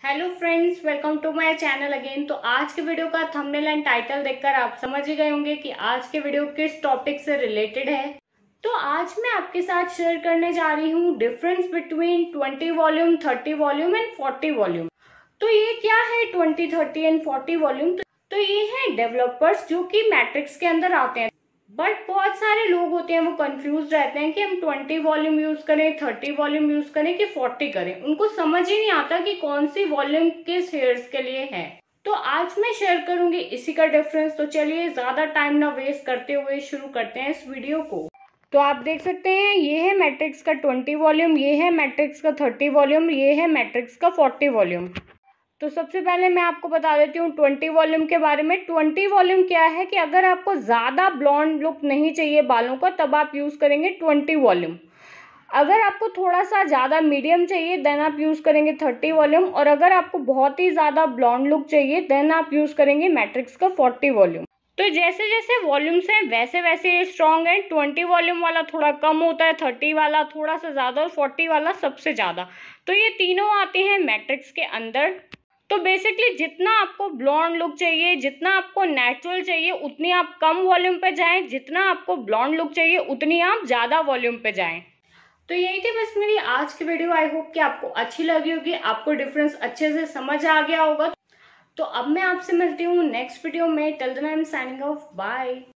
Hello friends, welcome to my channel again. तो आज के वीडियो का थंबनेल एंड टाइटल देखकर आप समझ ही गए होंगे कि आज के वीडियो किस टॉपिक से रिलेटेड है। तो आज मैं आपके साथ शेयर करने जा रही हूँ difference between 20 volume, 30 volume and 40 volume. तो ये क्या है 20, 30 एंड 40 वॉल्यूम? तो ये है डेवलपर्स जो कि मैट्रिक्स के अंदर आते हैं। बट बहुत सारे लोग होते हैं वो कंफ्यूज रहते हैं कि हम 20 वॉल्यूम यूज करें, 30 वॉल्यूम यूज करें कि 40 करें। उनको समझ ही नहीं आता कि कौन सी वॉल्यूम किस हेयर्स के लिए है। तो आज मैं शेयर करूंगी इसी का डिफरेंस। तो चलिए ज्यादा टाइम ना वेस्ट करते हुए शुरू करते हैं इस वीडियो को। तो आप देख सकते हैं ये है मैट्रिक्स का 20 वॉल्यूम, ये है मैट्रिक्स का 30 वॉल्यूम, ये है मैट्रिक्स का 40 वॉल्यूम। तो सबसे पहले मैं आपको बता देती हूँ 20 वॉल्यूम के बारे में। 20 वॉल्यूम क्या है कि अगर आपको ज़्यादा ब्लॉन्ड लुक नहीं चाहिए बालों का तब आप यूज़ करेंगे 20 वॉल्यूम। अगर आपको थोड़ा सा ज़्यादा मीडियम चाहिए देन आप यूज़ करेंगे 30 वॉल्यूम। और अगर आपको बहुत ही ज़्यादा ब्लॉन्ड लुक चाहिए देन आप यूज़ करेंगे मैट्रिक्स का 40 वॉल्यूम। तो जैसे जैसे वॉल्यूम्स हैं वैसे वैसे ये स्ट्रॉन्ग है। 20 वॉल्यूम वाला थोड़ा कम होता है, 30 वाला थोड़ा सा ज़्यादा और 40 वाला सबसे ज़्यादा। तो ये तीनों आते हैं मैट्रिक्स के अंदर। तो बेसिकली जितना आपको ब्लॉन्ड लुक चाहिए, जितना आपको नेचुरल चाहिए उतनी आप कम वॉल्यूम पे जाएं, जितना आपको ब्लॉन्ड लुक चाहिए उतनी आप ज़्यादा वॉल्यूम पे जाएं। तो यही थी बस मेरी आज की वीडियो। आई होप कि आपको अच्छी लगी होगी, आपको डिफरेंस अच्छे से समझ आ गया होगा। तो अब मैं आपसे मिलती हूँ नेक्स्ट वीडियो में। Till then I am signing off, bye.